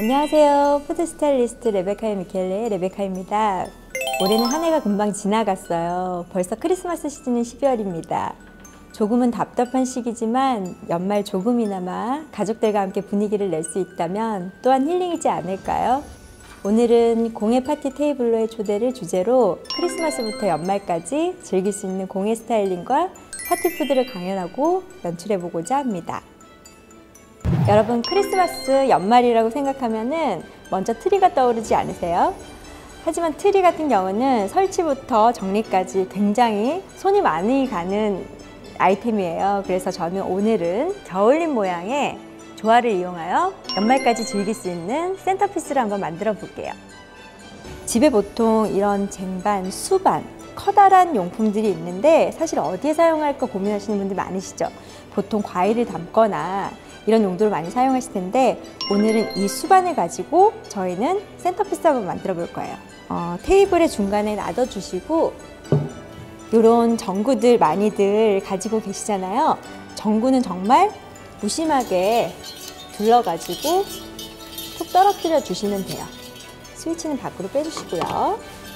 안녕하세요. 푸드 스타일리스트 레베카의 미켈레 레베카입니다. 올해는 한 해가 금방 지나갔어요. 벌써 크리스마스 시즌인 12월입니다. 조금은 답답한 시기지만 연말 조금이나마 가족들과 함께 분위기를 낼 수 있다면 또한 힐링이지 않을까요? 오늘은 공예 파티 테이블로의 초대를 주제로 크리스마스부터 연말까지 즐길 수 있는 공예 스타일링과 파티푸드를 강연하고 연출해보고자 합니다. 여러분, 크리스마스 연말이라고 생각하면은 먼저 트리가 떠오르지 않으세요? 하지만 트리 같은 경우는 설치부터 정리까지 굉장히 손이 많이 가는 아이템이에요. 그래서 저는 오늘은 겨울림 모양의 조화를 이용하여 연말까지 즐길 수 있는 센터피스를 한번 만들어 볼게요. 집에 보통 이런 쟁반, 수반, 커다란 용품들이 있는데 사실 어디에 사용할까 고민하시는 분들 많으시죠? 보통 과일을 담거나 이런 용도로 많이 사용하실 텐데 오늘은 이 수반을 가지고 저희는 센터피스 한번 만들어 볼 거예요. 테이블의 중간에 놔둬 주시고 이런 전구들 많이들 가지고 계시잖아요. 전구는 정말 무심하게 둘러가지고 툭 떨어뜨려 주시면 돼요. 스위치는 밖으로 빼주시고요.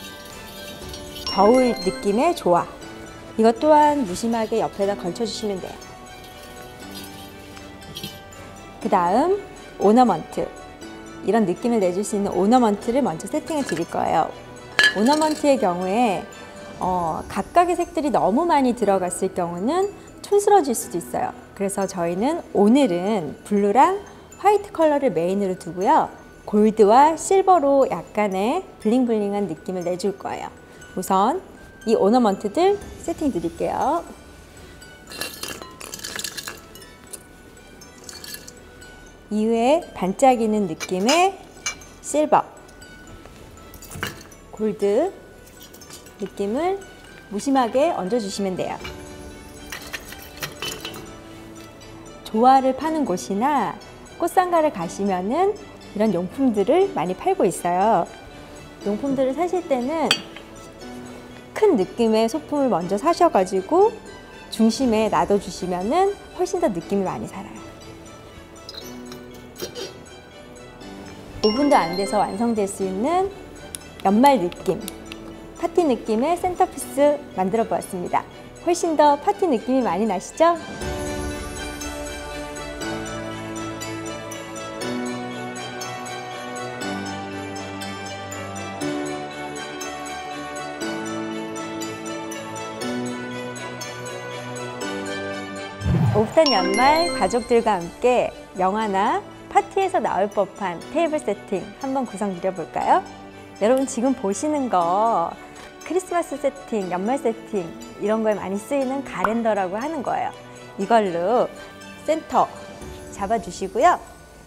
겨울 느낌의 조화, 이것 또한 무심하게 옆에다 걸쳐 주시면 돼요. 그 다음 오너먼트, 이런 느낌을 내줄 수 있는 오너먼트를 먼저 세팅해 드릴 거예요. 오너먼트의 경우에 각각의 색들이 너무 많이 들어갔을 경우는 촌스러워질 수도 있어요. 그래서 저희는 오늘은 블루랑 화이트 컬러를 메인으로 두고요, 골드와 실버로 약간의 블링블링한 느낌을 내줄 거예요. 우선 이 오너먼트들 세팅 드릴게요. 이후에 반짝이는 느낌의 실버, 골드 느낌을 무심하게 얹어주시면 돼요. 조화를 파는 곳이나 꽃상가를 가시면은 이런 용품들을 많이 팔고 있어요. 용품들을 사실 때는 큰 느낌의 소품을 먼저 사셔가지고 중심에 놔둬주시면은 훨씬 더 느낌이 많이 살아요. 5분도 안 돼서 완성될 수 있는 연말 느낌, 파티 느낌의 센터피스 만들어 보았습니다. 훨씬 더 파티 느낌이 많이 나시죠? 오붓한 연말 가족들과 함께 영화나 파티에서 나올 법한 테이블 세팅 한번 구성드려 볼까요? 여러분, 지금 보시는 거 크리스마스 세팅, 연말 세팅 이런 거에 많이 쓰이는 가랜더라고 하는 거예요. 이걸로 센터 잡아주시고요.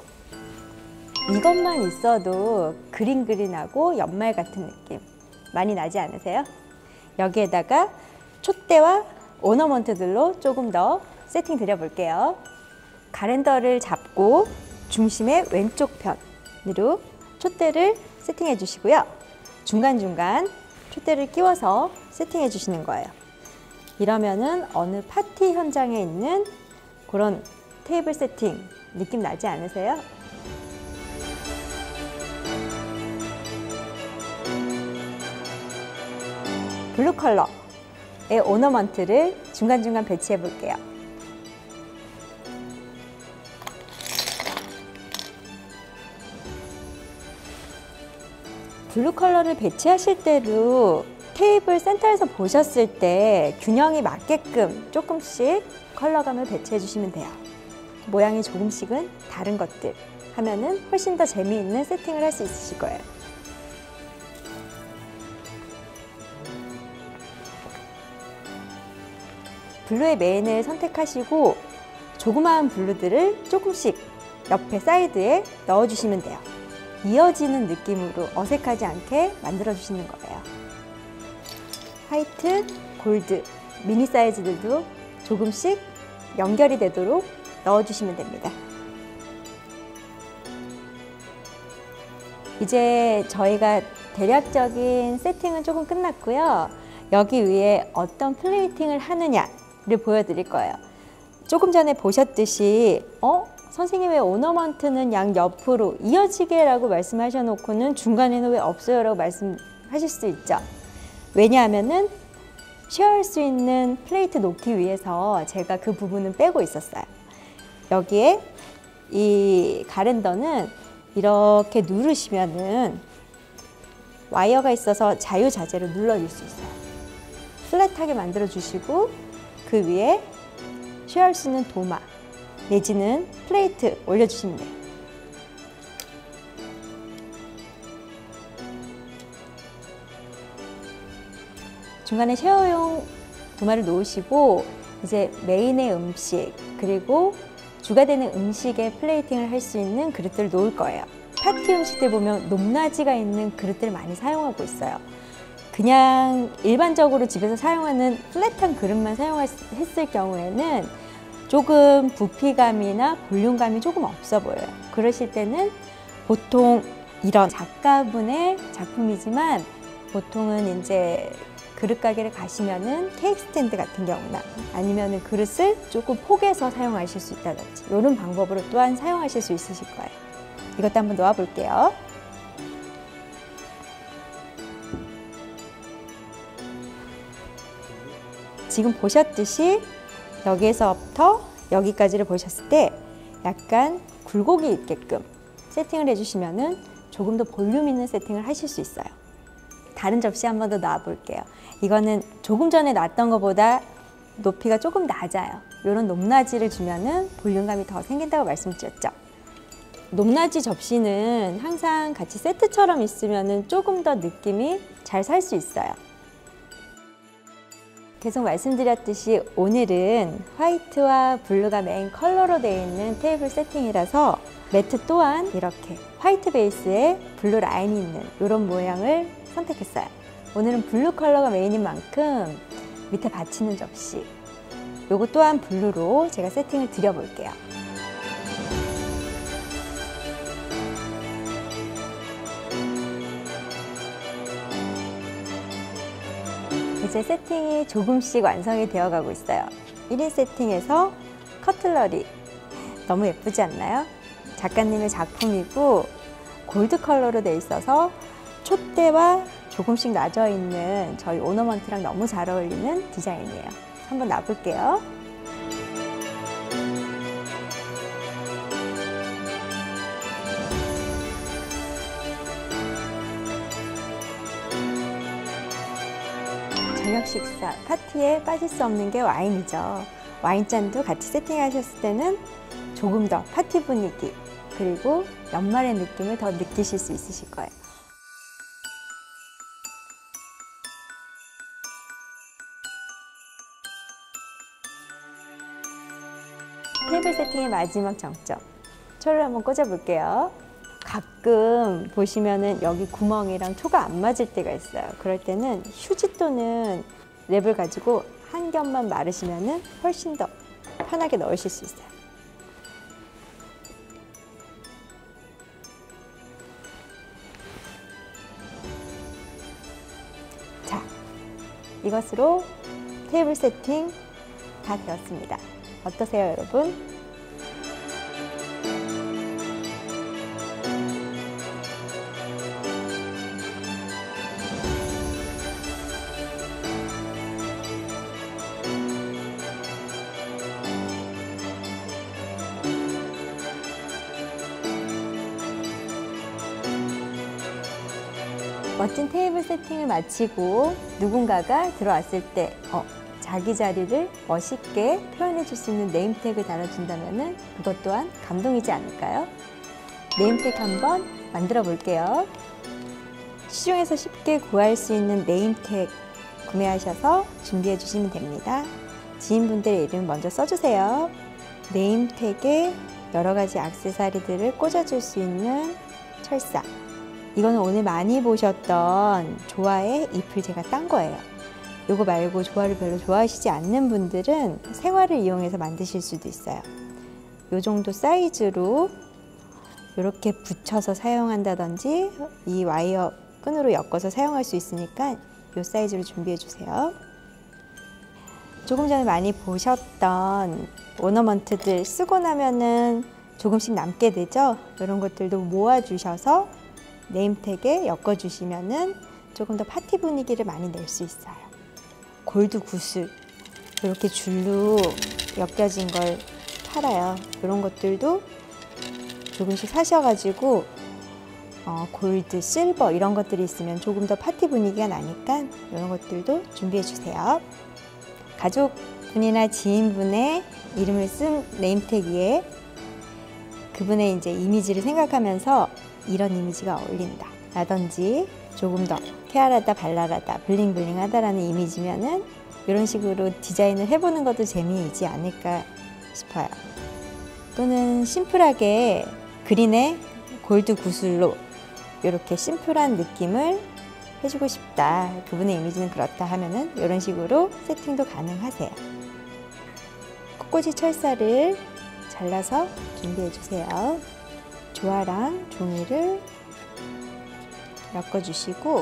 이것만 있어도 그린그린하고 연말 같은 느낌 많이 나지 않으세요? 여기에다가 촛대와 오너먼트들로 조금 더 세팅 드려 볼게요. 가랜더를 잡고 중심의 왼쪽 편으로 촛대를 세팅해 주시고요. 중간중간 촛대를 끼워서 세팅해 주시는 거예요. 이러면은 어느 파티 현장에 있는 그런 테이블 세팅 느낌 나지 않으세요? 블루 컬러의 오너먼트를 중간중간 배치해 볼게요. 블루 컬러를 배치하실 때도 테이블 센터에서 보셨을 때 균형이 맞게끔 조금씩 컬러감을 배치해 주시면 돼요. 모양이 조금씩은 다른 것들 하면은 훨씬 더 재미있는 세팅을 할 수 있으실 거예요. 블루의 메인을 선택하시고 조그마한 블루들을 조금씩 옆에 사이드에 넣어주시면 돼요. 이어지는 느낌으로 어색하지 않게 만들어 주시는 거예요. 화이트, 골드, 미니 사이즈들도 조금씩 연결이 되도록 넣어주시면 됩니다. 이제 저희가 대략적인 세팅은 조금 끝났고요. 여기 위에 어떤 플레이팅을 하느냐를 보여드릴 거예요. 조금 전에 보셨듯이 선생님의 오너먼트는 양 옆으로 이어지게 라고 말씀하셔 놓고는 중간에는 왜 없어요? 라고 말씀하실 수 있죠. 왜냐하면은 쉐어할 수 있는 플레이트 놓기 위해서 제가 그 부분은 빼고 있었어요. 여기에 이 가랜더는 이렇게 누르시면은 와이어가 있어서 자유자재로 눌러줄 수 있어요. 플랫하게 만들어 주시고 그 위에 쉐어할 수 있는 도마 내지는 플레이트 올려주시면 돼요. 중간에 쉐어용 도마를 놓으시고 이제 메인의 음식 그리고 주가 되는 음식에 플레이팅을 할 수 있는 그릇들을 놓을 거예요. 파티 음식들 보면 높낮이가 있는 그릇들을 많이 사용하고 있어요. 그냥 일반적으로 집에서 사용하는 플랫한 그릇만 사용했을 경우에는 조금 부피감이나 볼륨감이 조금 없어 보여요. 그러실 때는 보통 이런 작가분의 작품이지만 보통은 이제 그릇 가게를 가시면은 케이크 스탠드 같은 경우나 아니면은 그릇을 조금 포개서 사용하실 수 있다든지 이런 방법으로 또한 사용하실 수 있으실 거예요. 이것도 한번 놓아 볼게요. 지금 보셨듯이 여기에서부터 여기까지를 보셨을 때 약간 굴곡이 있게끔 세팅을 해주시면은 조금 더 볼륨 있는 세팅을 하실 수 있어요. 다른 접시 한 번 더 놔 볼게요. 이거는 조금 전에 놨던 것보다 높이가 조금 낮아요. 이런 높낮이를 주면은 볼륨감이 더 생긴다고 말씀드렸죠. 높낮이 접시는 항상 같이 세트처럼 있으면은 조금 더 느낌이 잘 살 수 있어요. 계속 말씀드렸듯이 오늘은 화이트와 블루가 메인 컬러로 되어 있는 테이블 세팅이라서 매트 또한 이렇게 화이트 베이스에 블루 라인이 있는 이런 모양을 선택했어요. 오늘은 블루 컬러가 메인인 만큼 밑에 받치는 접시 요거 또한 블루로 제가 세팅을 드려볼게요. 이제 세팅이 조금씩 완성이 되어 가고 있어요. 1인 세팅에서 커틀러리 너무 예쁘지 않나요? 작가님의 작품이고 골드 컬러로 돼 있어서 촛대와 조금씩 낮아 있는 저희 오너먼트랑 너무 잘 어울리는 디자인이에요. 한번 놔볼게요. 저녁 식사, 파티에 빠질 수 없는 게 와인이죠. 와인잔도 같이 세팅하셨을 때는 조금 더 파티 분위기 그리고 연말의 느낌을 더 느끼실 수 있으실 거예요. 테이블 세팅의 마지막 정점, 초를 한번 꽂아볼게요. 가끔 보시면은 여기 구멍이랑 초가 안 맞을 때가 있어요. 그럴 때는 휴지 또는 랩을 가지고 한 겹만 마르시면은 훨씬 더 편하게 넣으실 수 있어요. 자, 이것으로 테이블 세팅 다 되었습니다. 어떠세요, 여러분? 멋진 테이블 세팅을 마치고 누군가가 들어왔을 때 자기 자리를 멋있게 표현해 줄 수 있는 네임택을 달아준다면 그것 또한 감동이지 않을까요? 네임택 한번 만들어 볼게요. 시중에서 쉽게 구할 수 있는 네임택 구매하셔서 준비해 주시면 됩니다. 지인분들의 이름 먼저 써주세요. 네임택에 여러 가지 액세서리들을 꽂아줄 수 있는 철사. 이거는 오늘 많이 보셨던 조화의 잎을 제가 딴 거예요. 이거 말고 조화를 별로 좋아하시지 않는 분들은 생화를 이용해서 만드실 수도 있어요. 이 정도 사이즈로 이렇게 붙여서 사용한다든지 이 와이어 끈으로 엮어서 사용할 수 있으니까 이 사이즈로 준비해 주세요. 조금 전에 많이 보셨던 오너먼트들 쓰고 나면은 조금씩 남게 되죠. 이런 것들도 모아주셔서 네임택에 엮어주시면은 조금 더 파티 분위기를 많이 낼 수 있어요. 골드 구슬 이렇게 줄로 엮여진 걸 팔아요. 이런 것들도 조금씩 사셔가지고 골드, 실버 이런 것들이 있으면 조금 더 파티 분위기가 나니까 이런 것들도 준비해 주세요. 가족분이나 지인분의 이름을 쓴 네임택 위에 그분의 이제 이미지를 생각하면서 이런 이미지가 어울린다 라든지 조금 더 쾌활하다, 발랄하다, 블링블링하다라는 이미지면은 이런 식으로 디자인을 해보는 것도 재미이지 않을까 싶어요. 또는 심플하게 그린에 골드 구슬로 이렇게 심플한 느낌을 해주고 싶다, 그분의 이미지는 그렇다 하면은 이런 식으로 세팅도 가능하세요. 코꽂이 철사를 잘라서 준비해 주세요. 조화랑 종이를 엮어주시고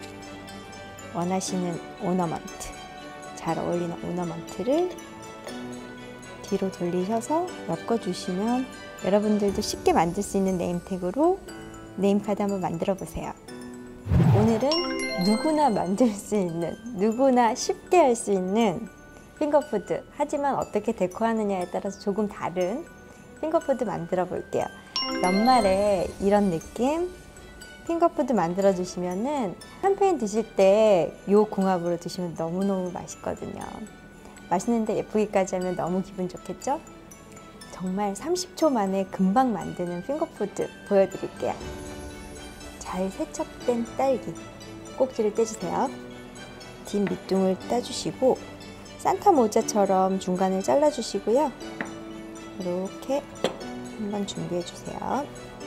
원하시는 오너먼트, 잘 어울리는 오너먼트를 뒤로 돌리셔서 엮어주시면 여러분들도 쉽게 만들 수 있는 네임택으로 네임카드 한번 만들어 보세요. 오늘은 누구나 만들 수 있는, 누구나 쉽게 할 수 있는 핑거푸드, 하지만 어떻게 데코하느냐에 따라서 조금 다른 핑거푸드 만들어 볼게요. 연말에 이런 느낌 핑거푸드 만들어 주시면은 샴페인 드실 때 이 궁합으로 드시면 너무너무 맛있거든요. 맛있는데 예쁘기까지 하면 너무 기분 좋겠죠? 정말 30초 만에 금방 만드는 핑거푸드 보여드릴게요. 잘 세척된 딸기 꼭지를 떼주세요. 뒷 밑둥을 따주시고 산타 모자처럼 중간을 잘라주시고요. 이렇게 한번 준비해 주세요.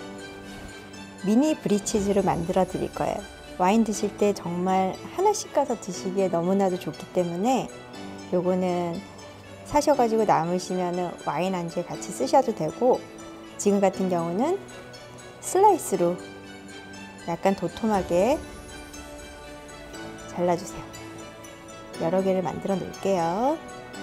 미니 브리치즈로 만들어 드릴 거예요. 와인 드실 때 정말 하나씩 가서 드시기에 너무나도 좋기 때문에 요거는 사셔가지고 남으시면 와인 안주에 같이 쓰셔도 되고, 지금 같은 경우는 슬라이스로 약간 도톰하게 잘라주세요. 여러 개를 만들어 놓을게요.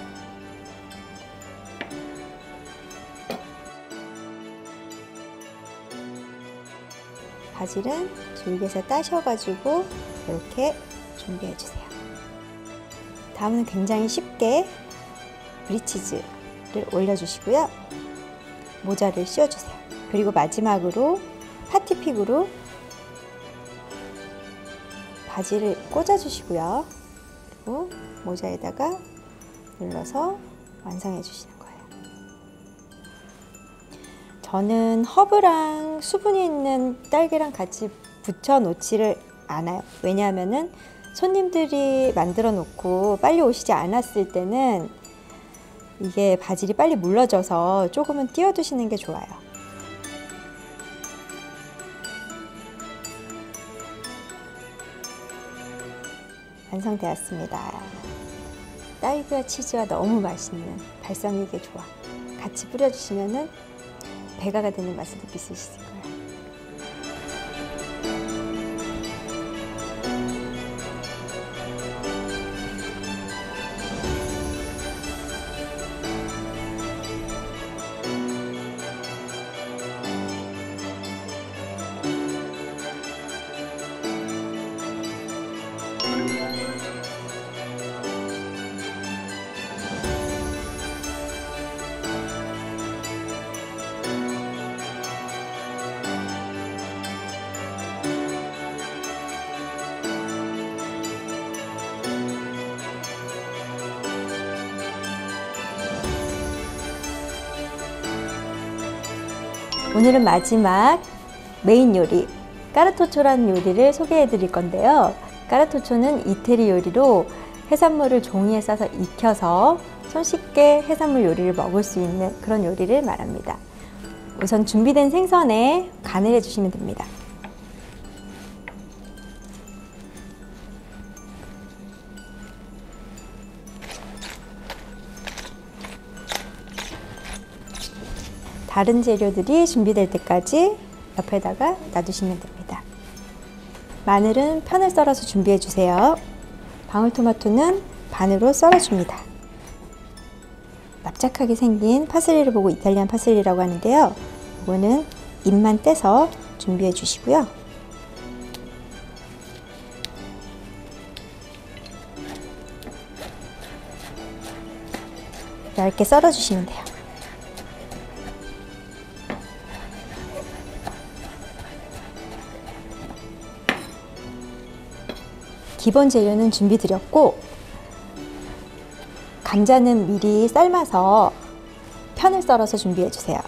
바질은 줄기에서 따셔가지고 이렇게 준비해 주세요. 다음은 굉장히 쉽게 브리치즈를 올려주시고요. 모자를 씌워주세요. 그리고 마지막으로 파티픽으로 바지를 꽂아주시고요. 그리고 모자에다가 눌러서 완성해 주시는 거예요. 저는 허브랑 수분이 있는 딸기랑 같이 붙여 놓지를 않아요. 왜냐하면은 손님들이 만들어 놓고 빨리 오시지 않았을 때는 이게 바질이 빨리 물러져서 조금은 띄워 두시는 게 좋아요. 완성되었습니다. 딸기와 치즈와 너무 맛있는 발사믹의 조합 같이 뿌려주시면은 배가가 되는 맛을 느낄 수 있을 거예요. 오늘은 마지막 메인 요리 까르토초라는 요리를 소개해 드릴 건데요. 까르토초는 이태리 요리로 해산물을 종이에 싸서 익혀서 손쉽게 해산물 요리를 먹을 수 있는 그런 요리를 말합니다. 우선 준비된 생선에 간을 해주시면 됩니다. 다른 재료들이 준비될 때까지 옆에다가 놔두시면 됩니다. 마늘은 편을 썰어서 준비해 주세요. 방울토마토는 반으로 썰어줍니다. 납작하게 생긴 파슬리를 보고 이탈리안 파슬리라고 하는데요. 이거는 잎만 떼서 준비해 주시고요. 얇게 썰어 주시면 돼요. 기본 재료는 준비 드렸고, 감자는 미리 삶아서 편을 썰어서 준비해 주세요.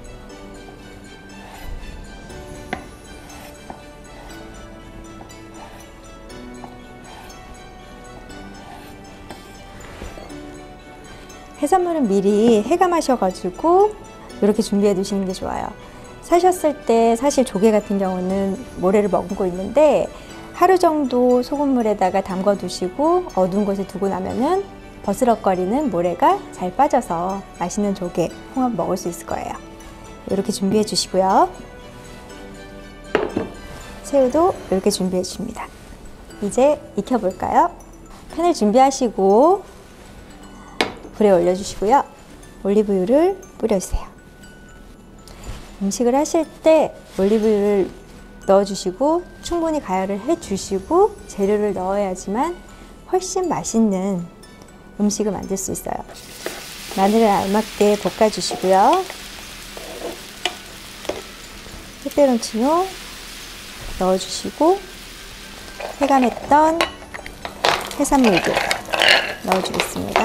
해산물은 미리 해감하셔가지고 이렇게 준비해 두시는 게 좋아요. 사셨을 때 사실 조개 같은 경우는 모래를 머금고 있는데 하루 정도 소금물에다가 담궈 두시고 어두운 곳에 두고 나면은 버스럭거리는 모래가 잘 빠져서 맛있는 조개, 홍합 먹을 수 있을 거예요. 이렇게 준비해 주시고요. 새우도 이렇게 준비해 주십니다. 이제 익혀볼까요? 팬을 준비하시고 불에 올려주시고요. 올리브유를 뿌려주세요. 음식을 하실 때 올리브유를 넣어주시고 충분히 가열을 해주시고 재료를 넣어야지만 훨씬 맛있는 음식을 만들 수 있어요. 마늘을 알맞게 볶아주시고요. 페페론치노 넣어주시고 해감했던 해산물도 넣어주겠습니다.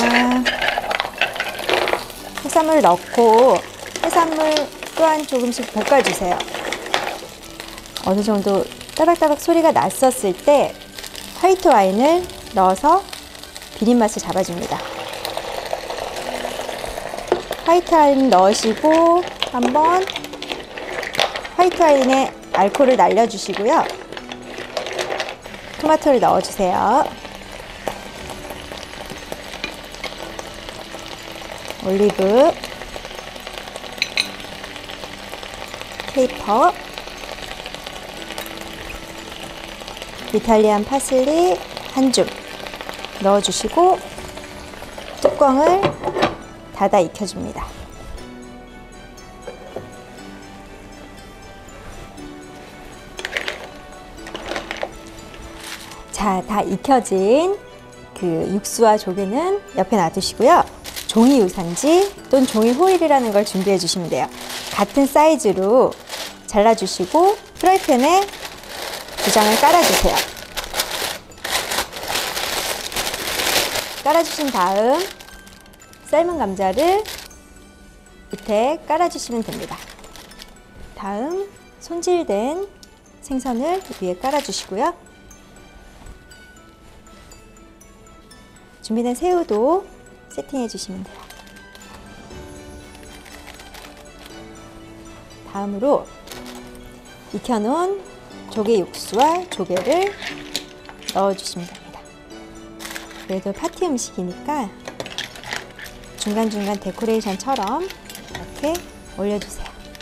해산물 넣고 해산물 또한 조금씩 볶아주세요. 어느 정도 따박따박 소리가 났었을 때 화이트 와인을 넣어서 비린 맛을 잡아줍니다. 화이트 와인 넣으시고 한번 화이트 와인에 알코올을 날려주시고요. 토마토를 넣어주세요. 올리브, 케이퍼, 이탈리안 파슬리 한 줌 넣어주시고 뚜껑을 닫아 익혀줍니다. 자, 다 익혀진 그 육수와 조개는 옆에 놔두시고요. 종이 유산지 또는 종이 호일이라는 걸 준비해 주시면 돼요. 같은 사이즈로 잘라주시고 프라이팬에 두 장을 깔아주세요. 깔아주신 다음 삶은 감자를 밑에 깔아주시면 됩니다. 다음 손질된 생선을 위에 깔아주시고요. 준비된 새우도 세팅해 주시면 돼요. 다음으로 익혀놓은 조개 육수와 조개를 넣어주시면 됩니다. 그래도 파티 음식이니까 중간중간 데코레이션처럼 이렇게 올려주세요.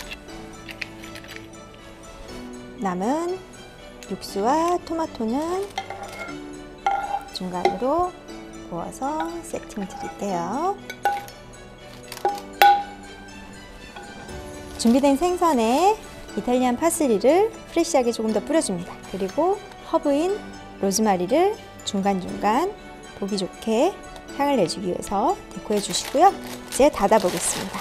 남은 육수와 토마토는 중간으로 부어서 세팅 드릴게요. 준비된 생선에 이탈리안 파슬리를 프레시하게 조금 더 뿌려줍니다. 그리고 허브인 로즈마리를 중간중간 보기 좋게 향을 내주기 위해서 데코해 주시고요. 이제 닫아 보겠습니다.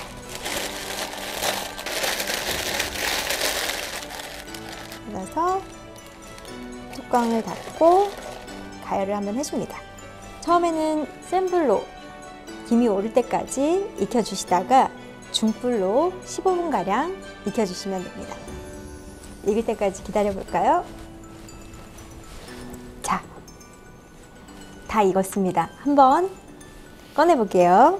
닫아서 뚜껑을 닫고 가열을 한번 해줍니다. 처음에는 센 불로 김이 오를 때까지 익혀주시다가 중불로 15분가량 익혀주시면 됩니다. 익을 때까지 기다려볼까요? 자, 다 익었습니다. 한번 꺼내볼게요.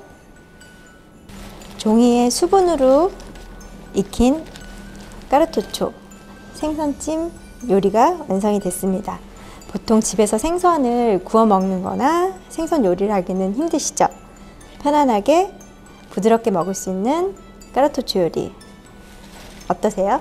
종이에 수분으로 익힌 까르토초 생선찜 요리가 완성이 됐습니다. 보통 집에서 생선을 구워 먹는 거나 생선 요리를 하기는 힘드시죠? 편안하게 부드럽게 먹을 수 있는 까르토초 요리 어떠세요?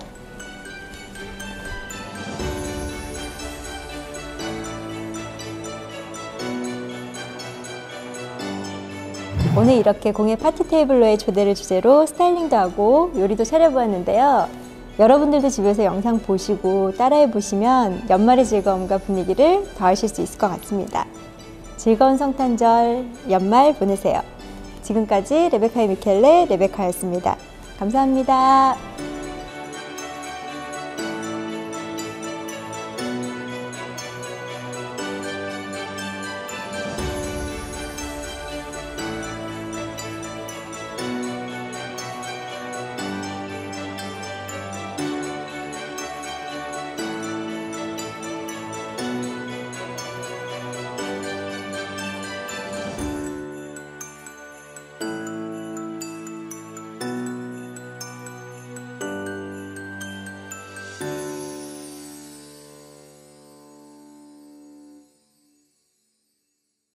오늘 이렇게 공예 파티 테이블로의 조대를 주제로 스타일링도 하고 요리도 차려보았는데요. 여러분들도 집에서 영상 보시고 따라해 보시면 연말의 즐거움과 분위기를 더하실 수 있을 것 같습니다. 즐거운 성탄절 연말 보내세요. 지금까지 레베카의 미켈레 레베카였습니다. 감사합니다.